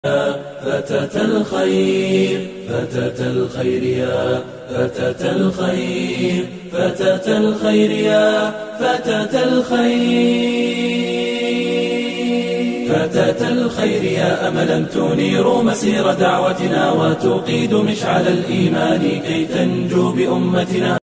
فتاة الخير فتاة الخير يا فتاة الخير فتاة الخير يا فتاة الخير فتاة الخير يا أملا تنير مسير دعوتنا وتقيد مشعل الإيمان كي تنجو بأمتنا.